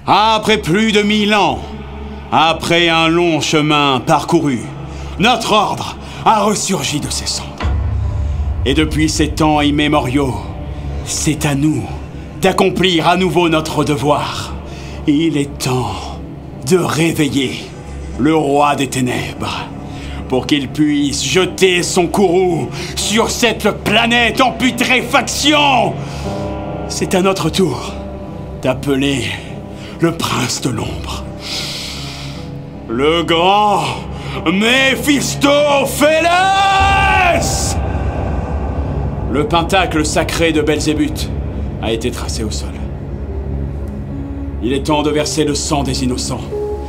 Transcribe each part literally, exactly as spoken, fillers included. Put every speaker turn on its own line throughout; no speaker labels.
Après plus de mille ans, après un long chemin parcouru, notre ordre a ressurgi de ses cendres. Et depuis ces temps immémoriaux, c'est à nous d'accomplir à nouveau notre devoir. Il est temps de réveiller le roi des ténèbres pour qu'il puisse jeter son courroux sur cette planète en putréfaction. C'est à notre tour d'appeler le prince de l'ombre, le grand Méphistophélès! Le pentacle sacré de Belzébuth a été tracé au sol. Il est temps de verser le sang des innocents.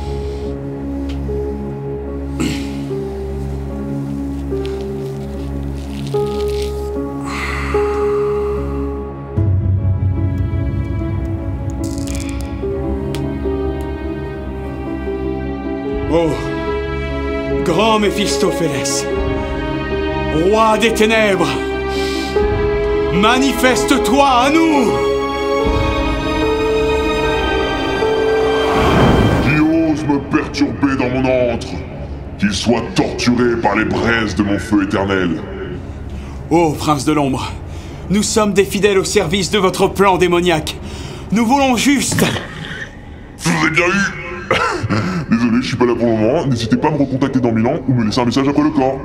Oh, grand Méphistophélès, roi des ténèbres, manifeste-toi à nous!
Qui ose me perturber dans mon antre, qu'il soit torturé par les braises de mon feu éternel.
Ô prince de l'ombre, nous sommes des fidèles au service de votre plan démoniaque. Nous voulons juste...
Je vous ai bien eu. Désolé, je suis pas là pour le moment. N'hésitez pas à me recontacter dans mille ans ou me laisser un message après le corps.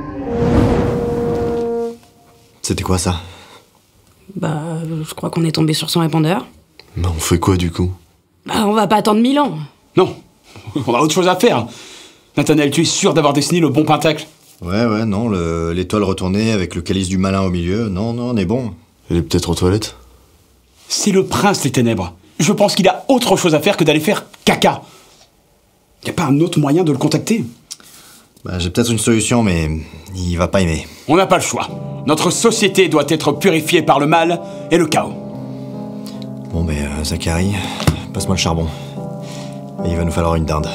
C'était quoi ça?
Bah, je crois qu'on est tombé sur son répondeur.
Bah, on fait quoi du coup?
Bah, on va pas attendre mille ans.
Non, on a autre chose à faire. Nathanaël, tu es sûr d'avoir dessiné le bon pentacle?
Ouais, ouais, non, le- l'étoile retournée avec le calice du malin au milieu. Non, non, on est bon. Elle est peut-être aux toilettes?
C'est le prince des ténèbres. Je pense qu'il a autre chose à faire que d'aller faire caca. Y a pas un autre moyen de le contacter?
Bah, j'ai peut-être une solution, mais il va pas aimer.
On n'a pas le choix. Notre société doit être purifiée par le mal et le chaos.
Bon, ben, euh, Zachary, passe-moi le charbon. Et il va nous falloir une dinde.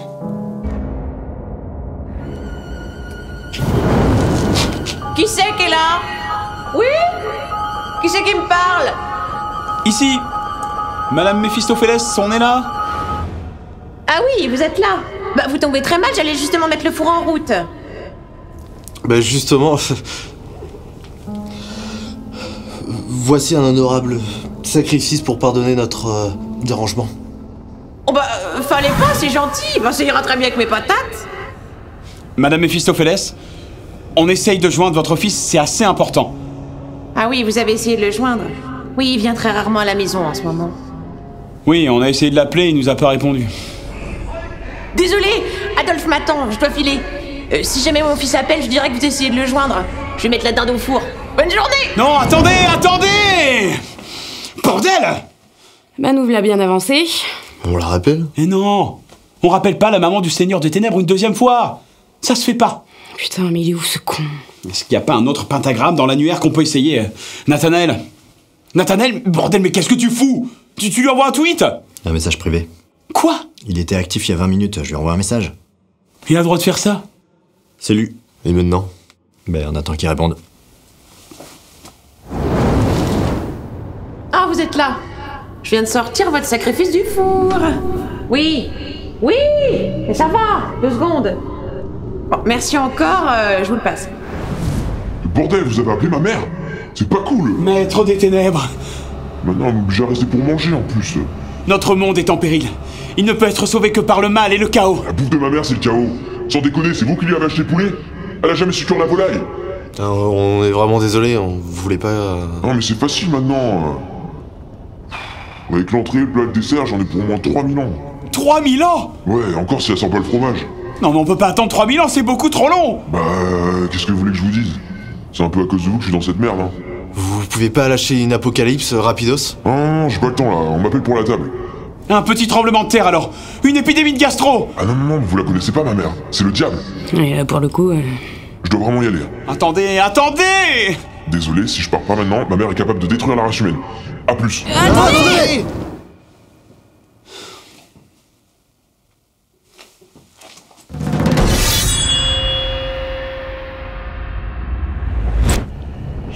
Qui c'est qui est là? Oui? Qui c'est qui me parle?
Ici, Madame Méphistophélès, on est là?
Ah oui, vous êtes là. Bah, vous tombez très mal, j'allais justement mettre le four en route.
Bah justement... Voici un honorable sacrifice pour pardonner notre euh, dérangement.
Oh bah, euh, fallait pas, c'est gentil. Bah, ça ira très bien avec mes patates.
Madame Méphistophélès, on essaye de joindre votre fils, c'est assez important.
Ah oui, vous avez essayé de le joindre. Oui, il vient très rarement à la maison en ce moment.
Oui, on a essayé de l'appeler, il nous a pas répondu.
Désolé, Adolphe m'attend, je dois filer. Euh, si jamais mon fils appelle, je dirais que vous essayez de le joindre. Je vais mettre la dinde au four. Bonne journée!
Non, attendez, attendez! Bordel!
Bah, nous voilà bien avancé.
On la rappelle?
Et non! On rappelle pas la maman du Seigneur des Ténèbres une deuxième fois! Ça se fait pas!
Putain, mais il est où ce con?
Est-ce qu'il y a pas un autre pentagramme dans l'annuaire qu'on peut essayer? Nathanaël! Nathanaël, bordel, mais qu'est-ce que tu fous? Tu, tu lui envoies un tweet?
Un message privé.
Quoi?
Il était actif il y a vingt minutes, je lui envoie un message.
Il a le droit de faire ça?
C'est lui.
Et maintenant?
Ben, on attend qu'il réponde.
Ah, vous êtes là. Je viens de sortir votre sacrifice du four. Oui, oui, mais ça va, deux secondes. Bon, merci encore, euh, je vous le passe.
Bordel, vous avez appelé ma mère? C'est pas cool.
Maître des Ténèbres!
Maintenant, j'ai resté pour manger en plus.
Notre monde est en péril. Il ne peut être sauvé que par le mal et le chaos.
La bouffe de ma mère, c'est le chaos. Sans déconner, c'est vous qui lui avez acheté le poulet? Elle a jamais su cuire la volaille.
Putain, on est vraiment désolé, on voulait pas... euh,
Non mais c'est facile maintenant. Avec l'entrée, le plat, le dessert, j'en ai pour au moins trois mille ans.
trois mille ans!
Ouais, encore si elle sent pas le fromage.
Non mais on peut pas attendre trois mille ans, c'est beaucoup trop long!
Bah, euh, qu'est-ce que vous voulez que je vous dise? C'est un peu à cause de vous que je suis dans cette merde, hein.
Vous pouvez pas lâcher une apocalypse euh, rapidos?
Non, non, j'ai pas le temps là, on m'appelle pour la table.
Un petit tremblement de terre alors! Une épidémie de gastro!
Ah non, non, non, vous la connaissez pas ma mère, c'est le diable.
Et là, pour le coup... euh,
Je dois vraiment y aller.
Attendez, attendez!
Désolé, si je pars pas maintenant, ma mère est capable de détruire la race humaine. A plus.
Attendez!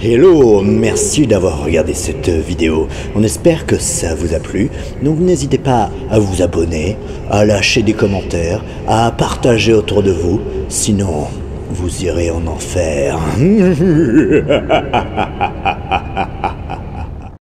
Hello, merci d'avoir regardé cette vidéo. On espère que ça vous a plu. Donc n'hésitez pas à vous abonner, à lâcher des commentaires, à partager autour de vous. Sinon, vous irez en enfer.